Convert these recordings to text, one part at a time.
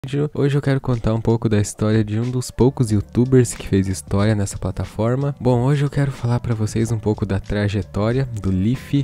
Hoje eu quero contar um pouco da história de um dos poucos youtubers que fez história nessa plataforma. Bom, hoje eu quero falar pra vocês um pouco da trajetória do Leaf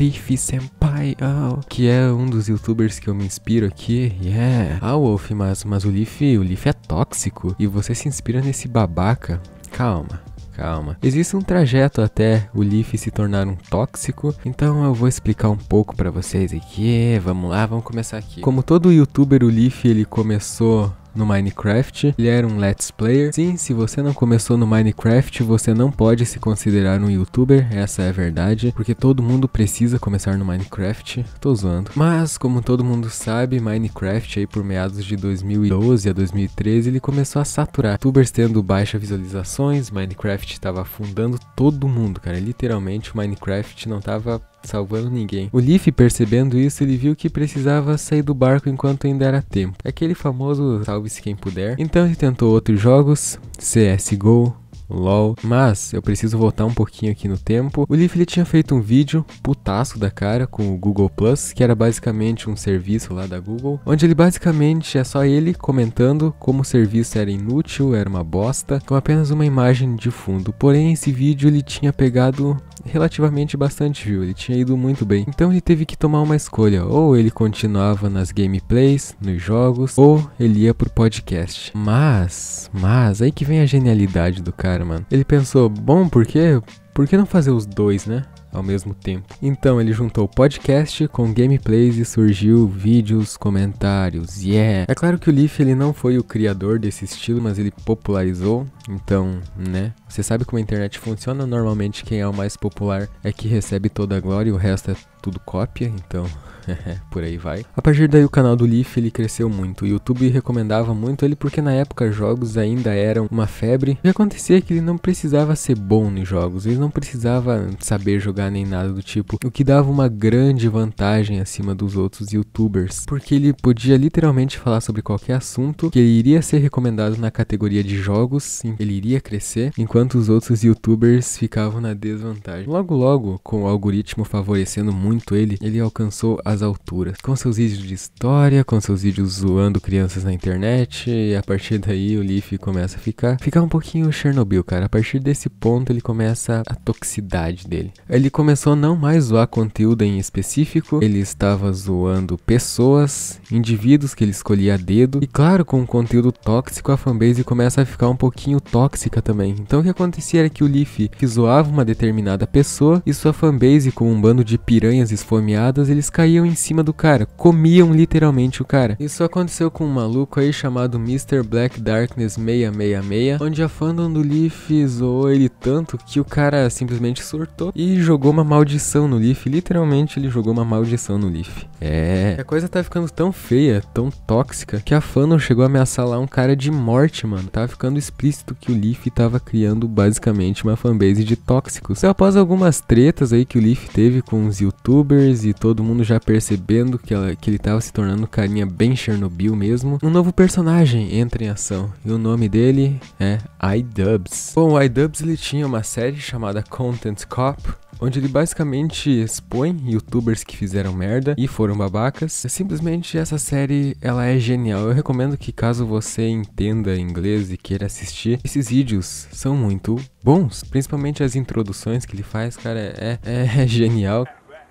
Senpai, que é um dos youtubers que eu me inspiro aqui. Wolf, mas o Leaf é tóxico e você se inspira nesse babaca? Calma. Existe um trajeto até o Leaf se tornar um tóxico, então eu vou explicar um pouco pra vocês aqui. Vamos lá, vamos começar aqui. Como todo youtuber, o Leaf ele começou no Minecraft, ele era um let's player. Sim, se você não começou no Minecraft, você não pode se considerar um youtuber, essa é a verdade, porque todo mundo precisa começar no Minecraft. Tô zoando. Mas, como todo mundo sabe, Minecraft aí por meados de 2012 a 2013, ele começou a saturar. Youtubers tendo baixa visualizações, Minecraft tava afundando todo mundo, cara. Literalmente, o Minecraft não tava salvando ninguém. O Leaf, percebendo isso, ele viu que precisava sair do barco enquanto ainda era tempo. Aquele famoso salve-se quem puder. Então ele tentou outros jogos, CSGO, LOL, mas eu preciso voltar um pouquinho aqui no tempo. O Leaf ele tinha feito um vídeo putaço da cara com o Google Plus, que era basicamente um serviço lá da Google, onde ele basicamente é só ele comentando como o serviço era inútil, era uma bosta, com apenas uma imagem de fundo. Porém, esse vídeo ele tinha pegado relativamente bastante view, ele tinha ido muito bem. Então ele teve que tomar uma escolha, ou ele continuava nas gameplays, nos jogos, ou ele ia pro podcast. Mas aí que vem a genialidade do cara, mano. Ele pensou, bom, por que não fazer os dois, né? Ao mesmo tempo. Então ele juntou podcast com gameplays e surgiu vídeos, comentários, É claro que o Leaf ele não foi o criador desse estilo, mas ele popularizou. Então, né? Você sabe como a internet funciona? Normalmente quem é o mais popular é que recebe toda a glória e o resto é tudo cópia, então por aí vai. A partir daí o canal do Leaf ele cresceu muito. O YouTube recomendava muito ele porque na época jogos ainda eram uma febre. O que acontecia é que ele não precisava ser bom nos jogos, ele não precisava saber jogar nem nada do tipo, o que dava uma grande vantagem acima dos outros youtubers, porque ele podia literalmente falar sobre qualquer assunto que ele iria ser recomendado na categoria de jogos, ele iria crescer, enquanto os outros youtubers ficavam na desvantagem. Logo, com o algoritmo favorecendo muito ele alcançou as alturas, com seus vídeos de história, com seus vídeos zoando crianças na internet, e a partir daí o Leaf começa a ficar um pouquinho Chernobyl, cara. A partir desse ponto ele começa a toxicidade dele. Ele começou a não mais zoar conteúdo em específico, ele estava zoando pessoas, indivíduos que ele escolhia a dedo, e claro, com o conteúdo tóxico a fanbase começa a ficar um pouquinho tóxica também. Então o que acontecia era que o Leaf zoava uma determinada pessoa e sua fanbase, com um bando de piranhas esfomeadas, eles caíam em cima do cara, comiam literalmente o cara. Isso aconteceu com um maluco aí chamado Mr. Black Darkness 666, onde a fandom do Leaf zoou ele tanto que o cara simplesmente surtou e jogou uma maldição no Leaf. Literalmente ele jogou uma maldição no Leaf. A coisa tá ficando tão feia, tão tóxica, que a fandom chegou a ameaçar lá um cara de morte, mano. Tava ficando explícito que o Leaf tava criando basicamente uma fanbase de tóxicos. Então, após algumas tretas aí que o Leaf teve com os youtubers e todo mundo já percebendo que ele tava se tornando um carinha bem Chernobyl mesmo, um novo personagem entra em ação e o nome dele é iDubbbz. Bom, o iDubbbz ele tinha uma série chamada Content Cop, onde ele basicamente expõe youtubers que fizeram merda e foram babacas. Simplesmente essa série, ela é genial. Eu recomendo que caso você entenda inglês e queira assistir, esses vídeos são muito bons. Principalmente as introduções que ele faz, cara, é genial.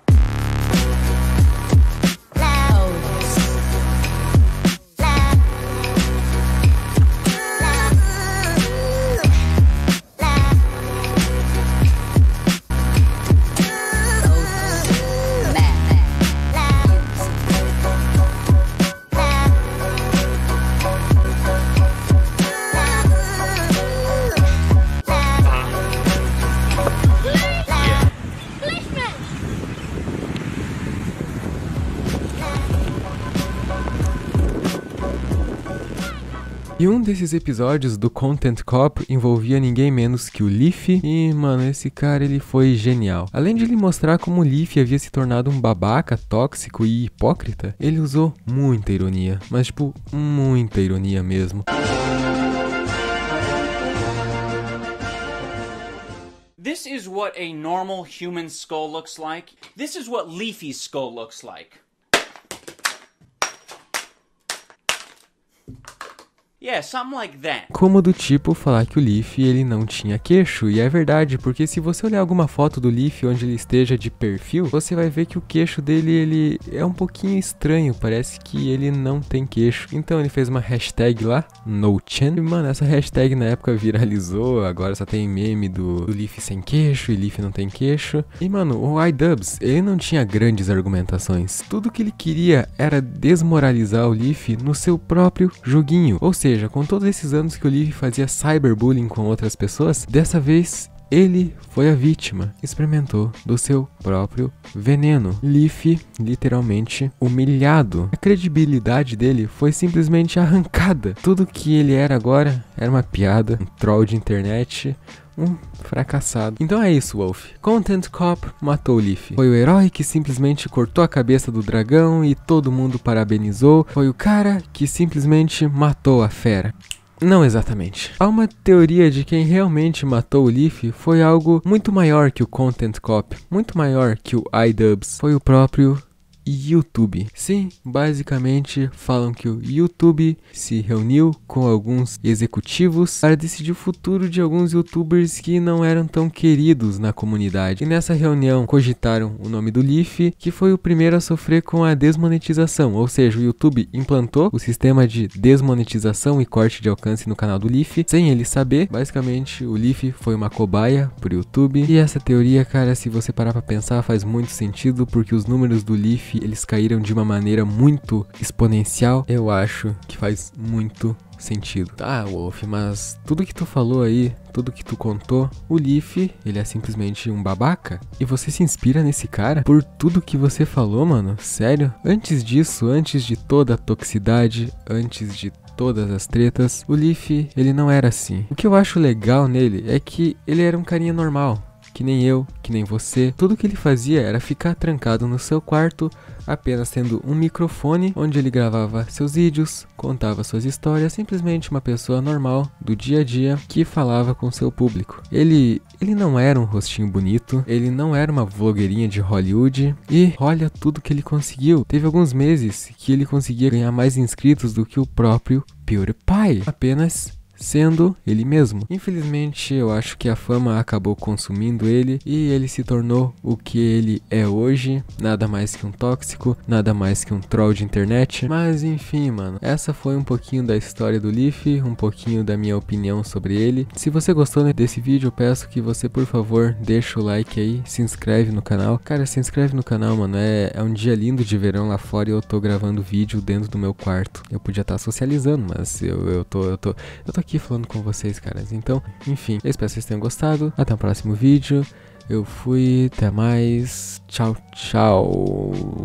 E um desses episódios do Content Cop envolvia ninguém menos que o Leaf. E, mano, esse cara, ele foi genial. Além de ele mostrar como o Leaf havia se tornado um babaca, tóxico e hipócrita, ele usou muita ironia. Mas, tipo, muita ironia mesmo. This is what a normal human skull looks like. This is what Leafy's skull looks like. Yeah, something like that. Como do tipo falar que o Leaf ele não tinha queixo, e é verdade, porque se você olhar alguma foto do Leaf onde ele esteja de perfil, você vai ver que o queixo dele ele é um pouquinho estranho, parece que ele não tem queixo. Então ele fez uma hashtag lá, NoChan, e mano, essa hashtag na época viralizou, agora só tem meme do Leaf sem queixo e Leaf não tem queixo. E mano, o iDubbbz, ele não tinha grandes argumentações, tudo que ele queria era desmoralizar o Leaf no seu próprio joguinho, ou seja, com todos esses anos que o Leaf fazia cyberbullying com outras pessoas, dessa vez ele foi a vítima, experimentou do seu próprio veneno. Leaf, literalmente, humilhado. A credibilidade dele foi simplesmente arrancada. Tudo que ele era agora era uma piada, um troll de internet, um fracassado. Então é isso, Wolf. Content Cop matou o Leaf. Foi o herói que simplesmente cortou a cabeça do dragão e todo mundo parabenizou. Foi o cara que simplesmente matou a fera. Não exatamente. Há uma teoria de quem realmente matou o Leaf foi algo muito maior que o Content Cop, muito maior que o iDubbbz, foi o próprio YouTube. Sim, basicamente falam que o YouTube se reuniu com alguns executivos para decidir o futuro de alguns YouTubers que não eram tão queridos na comunidade. E nessa reunião cogitaram o nome do Leaf, que foi o primeiro a sofrer com a desmonetização, ou seja, o YouTube implantou o sistema de desmonetização e corte de alcance no canal do Leaf, sem ele saber. Basicamente, o Leaf foi uma cobaia pro YouTube. E essa teoria, cara, se você parar pra pensar, faz muito sentido, porque os números do Leaf eles caíram de uma maneira muito exponencial. Eu acho que faz muito sentido. Tá, Wolf, mas tudo que tu falou aí, tudo que tu contou, o Leaf, ele é simplesmente um babaca? E você se inspira nesse cara por tudo que você falou, mano? Sério? Antes disso, antes de toda a toxicidade, antes de todas as tretas, o Leaf, ele não era assim. O que eu acho legal nele é que ele era um carinha normal, que nem eu, que nem você. Tudo que ele fazia era ficar trancado no seu quarto, apenas tendo um microfone onde ele gravava seus vídeos, contava suas histórias, simplesmente uma pessoa normal do dia a dia que falava com seu público. Ele não era um rostinho bonito, ele não era uma vlogueirinha de Hollywood, e olha tudo que ele conseguiu. Teve alguns meses que ele conseguia ganhar mais inscritos do que o próprio PewDiePie, apenas sendo ele mesmo. Infelizmente, eu acho que a fama acabou consumindo ele e ele se tornou o que ele é hoje, nada mais que um tóxico, nada mais que um troll de internet. Mas enfim, mano, essa foi um pouquinho da história do Leaf, um pouquinho da minha opinião sobre ele. Se você gostou desse vídeo, eu peço que você, por favor, deixa o like aí, se inscreve no canal. Cara, se inscreve no canal, mano, é um dia lindo de verão lá fora e eu tô gravando vídeo dentro do meu quarto. Eu podia estar socializando, mas eu tô aqui falando com vocês, caras. Então, enfim, eu espero que vocês tenham gostado. Até o próximo vídeo. Eu fui, até mais. Tchau, tchau.